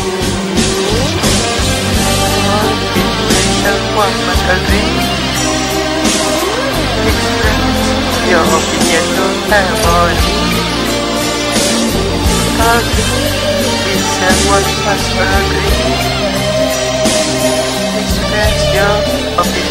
Someone must agree. Express your opinion to harmony. If someone must agree. Express your opinion.